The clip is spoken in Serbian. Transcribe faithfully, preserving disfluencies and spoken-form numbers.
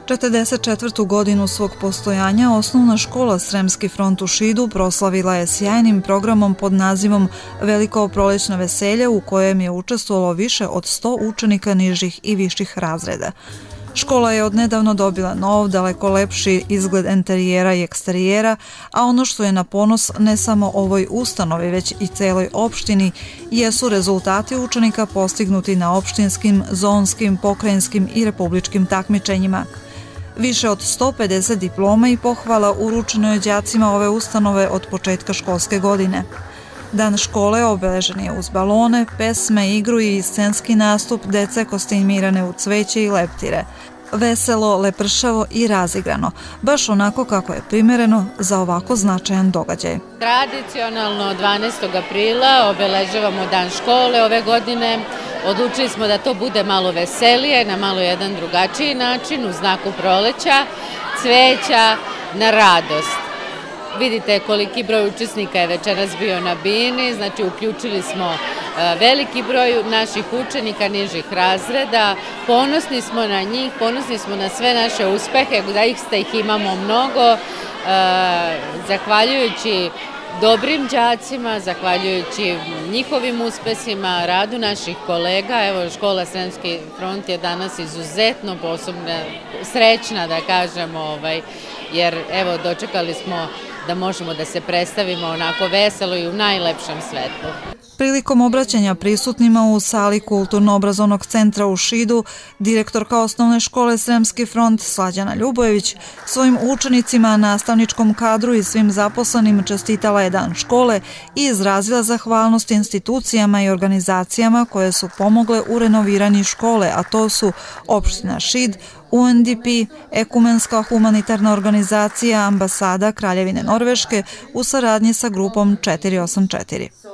četrdeset četvrtu godinu svog postojanja osnovna škola Sremski front u Šidu proslavila je sjajnim programom pod nazivom Veliko prolećno veselje u kojem je učestvovalo više od sto učenika nižih i viših razreda. Škola je odnedavno dobila nov, daleko lepši izgled interijera i eksterijera, a ono što je na ponos ne samo ovoj ustanovi, već i celoj opštini, jesu rezultati učenika postignuti na opštinskim, zonskim, pokrajinskim i republičkim takmičenjima. Više od sto pedeset diploma i pohvala uručeno je đacima ove ustanove od početka školske godine. Dan škole obeležen je uz balone, pesme, igru i scenski nastup dece kostimirane u cveće i leptire. Veselo, lepršavo i razigrano, baš onako kako je primereno za ovako značajan događaj. Tradicionalno dvanaestog aprila obeležavamo dan škole ove godine. Odlučili smo da to bude malo veselije, na malo jedan drugačiji način, u znaku proleća, cveća, na radost. Vidite koliki broj učesnika je večeras bio na bini, znači uključili smo veliki broj naših učenika nižih razreda, ponosni smo na njih, ponosni smo na sve naše uspehe, da ih ste ih imamo mnogo, zahvaljujući dobrim đacima, zahvaljujući njihovim uspesima, radu naših kolega. Evo, škola Sremski front je danas izuzetno posebna, srećna da kažemo, jer evo dočekali smo da možemo da se predstavimo onako veselo i u najlepšem svetlu. Prilikom obraćanja prisutnima u sali Kulturno-obrazovnog centra u Šidu, direktorka osnovne škole Sremski front Slađana Ljubojević svojim učenicima, nastavničkom kadru i svim zaposlenim čestitala je dan škole i izrazila zahvalnost institucijama i organizacijama koje su pomogle u renoviranju škole, a to su opština Šid, U N D P, Ekumenska humanitarna organizacija, ambasada Kraljevine Norveške u saradnji sa grupom četiri osam četiri.